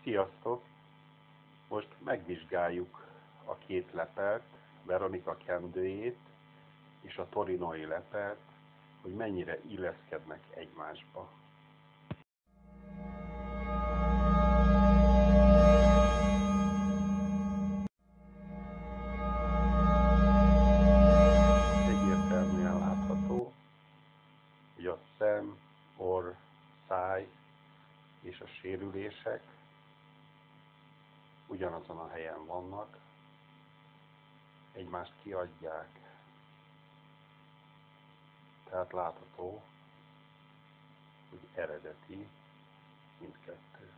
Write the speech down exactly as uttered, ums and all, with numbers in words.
Sziasztok! Most megvizsgáljuk a két lepelt, Veronika kendőjét és a torinói lepelt, hogy mennyire illeszkednek egymásba. Egyértelműen látható, hogy a szem, orr, száj és a sérülések ugyanazon a helyen vannak, egymást kiadják. Tehát látható, hogy eredeti mindkettő.